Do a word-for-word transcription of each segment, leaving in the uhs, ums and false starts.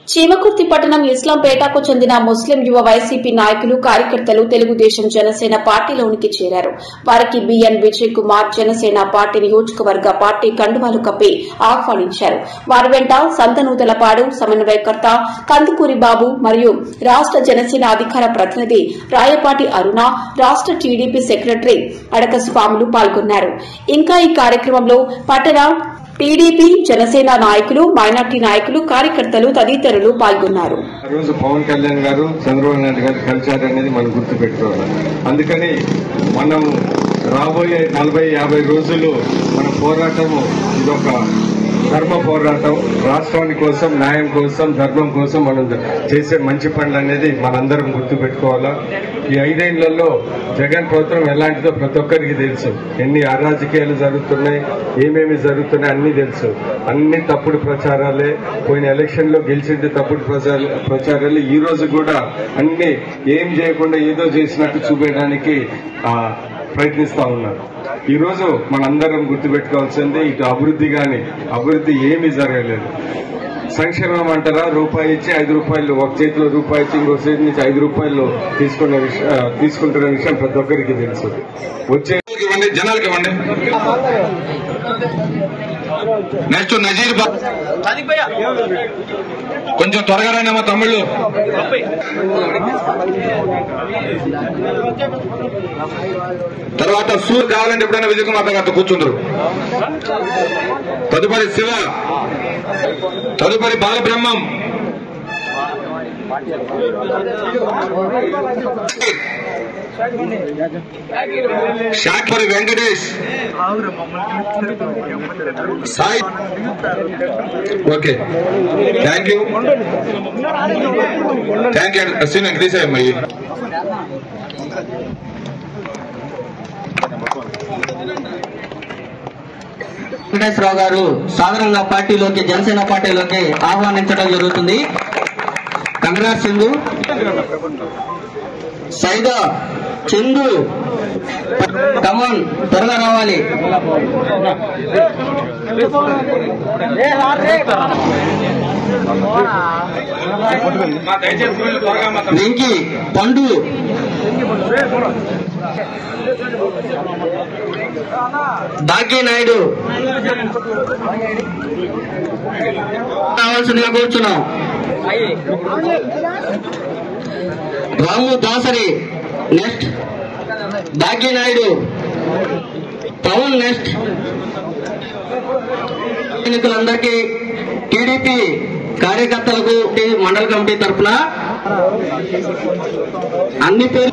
చీమకుర్తి పట్టణం ఇస్లాంపేటకు చెందిన ముస్లిం యువ వైసీపీ నాయకులు కార్యకర్తలు తెలుగుదేశం జనసేన పార్టీలోనికి చేరారు. వారికి బిఎన్ విజయ్ కుమార్ జనసేన పార్టీ నియోజకవర్గ పార్టీ కండువాలు కప్పి ఆహ్వానించారు. వారి వెంట సంతనూతలపాడు సమన్వయకర్త కందుకూరి బాబు మరియు రాష్ట జనసేన అధికార ప్రతినిధి రాయపాటి అరుణ, రాష్ట టీడీపీ సెక్రటరీ అడక స్వాములు పాల్గొన్నారు. ఇంకా ఈ కార్యక్రమంలో పట్టణ టీడీపీ జనసేన నాయకులు, మైనార్టీ నాయకులు, కార్యకర్తలు తదితరులు పాల్గొన్నారు. రోజు పవన్ కళ్యాణ్ గారు, చంద్రబాబు నాయుడు గారు కలిశారనేది మనం గుర్తుపెట్టుకోవాలి. అందుకని మనం రాబోయే నలభై యాభై రోజులు మన పోరాటము ఇదొక ధర్మ పోరాటం. రాష్ట్రాని కోసం, న్యాయం కోసం, ధర్మం కోసం మనం చేసే మంచి పనులు అనేది మనందరం గుర్తుపెట్టుకోవాలా. ఈ ఐదేళ్లలో జగన్ ప్రభుత్వం ఎలాంటిదో ప్రతి ఒక్కరికి తెలుసు. ఎన్ని అరాజకీయాలు జరుగుతున్నాయి, ఏమేమి జరుగుతున్నాయి అన్ని తెలుసు. అన్ని తప్పుడు ప్రచారాలే. పోయిన ఎలక్షన్ లో గెలిచింది తప్పుడు ప్రచారాలు. ఈ రోజు కూడా అన్ని ఏం చేయకుండా ఏదో చేసినట్టు చూపించడానికి ప్రయత్నిస్తా ఉన్నారు. ఈ రోజు మనందరం గుర్తుపెట్టుకోవాల్సింది, ఇటు అభివృద్ధి గాని అభివృద్ధి ఏమీ జరగలేదు. సంక్షేమం అంటారా, రూపాయి ఇచ్చి ఐదు రూపాయలు ఒక చేతిలో రూపాయి ఇచ్చి ఇంకో చేతి నుంచి ఐదు రూపాయలు తీసుకున్న తీసుకుంటున్న విషయం ప్రతి ఒక్కరికి తెలుసు. వచ్చే జనాలకి ఇవ్వండి. నెక్స్ట్ నజీర్ కొంచెం త్వరగా రాయినా మా తమ్ముళ్ళు. తర్వాత సూర్ కావాలంటే ఎప్పుడైనా విజయ్ కుమార్ గారితో కూర్చుందరు. తదుపరి శివ, తదుపరి బాలబ్రహ్మం, షాట్పరి Venkatesh, Sai. Okay, thank you thank you Ashwin Venkateshaiah. Venkateswararao గారు సాధారణంగా పార్టీలోకి, జనసేన పార్టీలోకి ఆహ్వానించడం జరుగుతుంది. కంగ్రాట్స్ చందు. సైదా చందు, కమన్ త్వరగా రావాలి. వెంకీ, పండు, భాగ్య నాయుడు కావాల్సిందిగా కూర్చున్నాం. Ramu Dasari next, Bhagya Naidu, Pawan next. ఎన్నికలందరికీ టీడీపీ కార్యకర్తలకు మండల కమిటీ తరఫున అన్ని పేర్లు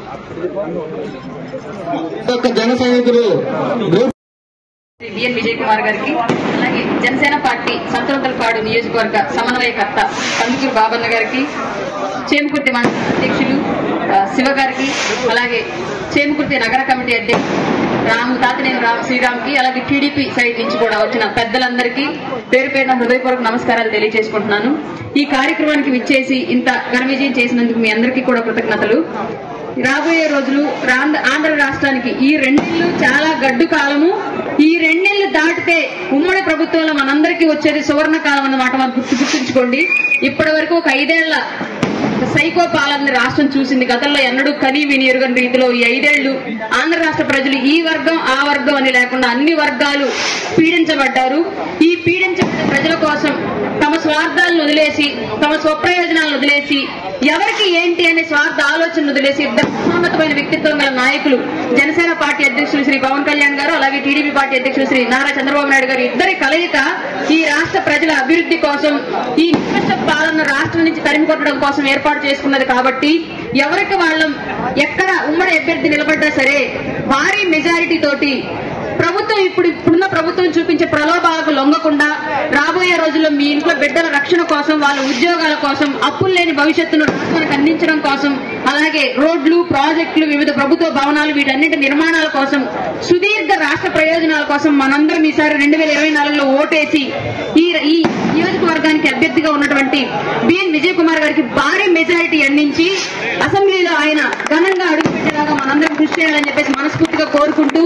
జన సైనికులు బిఎన్ విజయ్ కుమార్ గారికి, అలాగే జనసేన పార్టీ సంతనూతలపాడు నియోజకవర్గ సమన్వయకర్త కందుకూరి బాబన్న గారికి, చేమకుర్తి మండల అధ్యక్షులు శివ గారికి, అలాగే చేమకుర్తి నగర కమిటీ అధ్యక్షులు రాము తాతినేని రామ్ శ్రీరామ్ కి, అలాగే టీడీపీ సైడ్ నుంచి కూడా వచ్చిన పెద్దలందరికీ పేరు పేరున హృదయపూర్వక నమస్కారాలు తెలియజేసుకుంటున్నాను. ఈ కార్యక్రమానికి విచ్చేసి ఇంత ఘన విజయం చేసినందుకు మీ అందరికీ కూడా కృతజ్ఞతలు. రాబోయే రోజులు ఆంధ్ర రాష్ట్రానికి ఈ రెండేళ్లు చాలా గడ్డు కాలము. ఈ రెండేళ్లు దాటితే ఉమ్మడి ప్రభుత్వంలో మనందరికీ వచ్చేది సువర్ణ కాలం అన్నమాట. మనం గుర్తు గుర్తుంచుకోండి. ఇప్పటి వరకు ఒక ఐదేళ్ల సైకో పాలన రాష్ట్రం చూసింది. గతంలో ఎన్నడూ కనీ విని ఎరుగని రీతిలో ఈ ఐదేళ్లు ఆంధ్ర రాష్ట్ర ప్రజలు ఈ వర్గం ఆ వర్గం అని లేకుండా అన్ని వర్గాలు పీడించబడ్డారు. ఈ పీడించబడ్డ ప్రజల కోసం తమ స్వార్థాలను వదిలేసి, తమ స్వప్రయోజనాలను వదిలేసి, ఎవరికి ఏంటి అనే స్వార్థ ఆలోచన వదిలేసి ఇద్దరు మహోన్నతమైన వ్యక్తిత్వం గల నాయకులు జనసేన పార్టీ అధ్యక్షులు శ్రీ పవన్ కళ్యాణ్ గారు, అలాగే టీడీపీ పార్టీ అధ్యక్షులు శ్రీ నారా చంద్రబాబు నాయుడు గారు ఇద్దరి కలయిక ఈ రాష్ట్ర ప్రజల అభివృద్ధి కోసం, ఈ నికృష్ట పాలన రాష్ట్రం నుంచి తరిమి కొట్టడం కోసం ఏర్పాటు చేసుకున్నది. కాబట్టి ఎవరికి వాళ్ళం ఎక్కడ ఉమ్మడి అభ్యర్థి నిలబడ్డా సరే భారీ మెజారిటీ తోటి ప్రభుత్వం ఇప్పుడు ఇప్పుడున్న ప్రభుత్వం చూపించే ప్రలోభాలకు లొంగకుండా రాబోయే రోజుల్లో మీ ఇంట్లో బిడ్డల రక్షణ కోసం, వాళ్ళ ఉద్యోగాల కోసం, అప్పులు లేని భవిష్యత్తును రాష్ట్రానికి అందించడం కోసం, అలాగే రోడ్లు, ప్రాజెక్టులు, వివిధ ప్రభుత్వ భవనాలు వీటన్నింటి నిర్మాణాల కోసం, సుదీర్ఘ రాష్ట్ర ప్రయోజనాల కోసం మనందరం ఈసారి రెండు వేల ఇరవై నాలుగులో ఓటేసి ఈ ఈ నియోజకవర్గానికి అభ్యర్థిగా ఉన్నటువంటి బిఎన్ విజయ్ కుమార్ గారికి భారీ మెజారిటీ అందించి అసెంబ్లీలో ఆయన ఘనంగా అడుగుపెట్టేలాగా మనందరం కృషి చేయాలని చెప్పేసి మనస్ఫూర్తిగా కోరుకుంటూ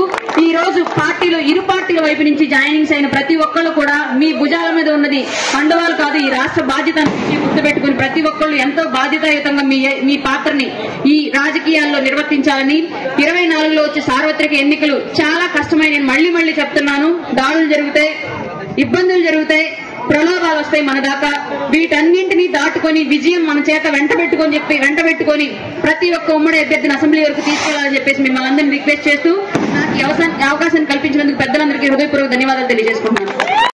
ఈ రోజు పార్టీలో ఇరు పార్టీల వైపు నుంచి జాయినింగ్స్ అయిన ప్రతి ఒక్కళ్ళు కూడా మీ భుజాల మీద ఉన్నది కండువాలు కాదు, ఈ రాష్ట్ర బాధ్యత గుర్తుపెట్టుకుని ప్రతి ఒక్కళ్ళు ఎంతో బాధ్యతాయుతంగా మీ మీ పాత్రని ఈ రాజకీయాల్లో నిర్వర్తించాలని. ఇరవై నాలుగులో వచ్చే సార్వత్రిక ఎన్నికలు చాలా కష్టమైన, నేను మళ్లీ మళ్లీ చెప్తున్నాను, దాడులు జరుగుతాయి, ఇబ్బందులు జరుగుతాయి, ప్రలోభాలు వస్తాయి మన దాకా. వీటన్నింటినీ దాటుకొని విజయం మన చేత వెంట పెట్టుకొని చెప్పి వెంట పెట్టుకొని ప్రతి ఒక్క ఉమ్మడి అభ్యర్థిని అసెంబ్లీ వరకు తీసుకెళ్లాలని చెప్పేసి మిమ్మల్ని అందరినీ రిక్వెస్ట్ చేస్తూ నాకు ఈ అవకాశాన్ని కల్పించినందుకు పెద్దలందరికీ హృదయపూర్వక ధన్యవాదాలు తెలియజేసుకుంటున్నాను.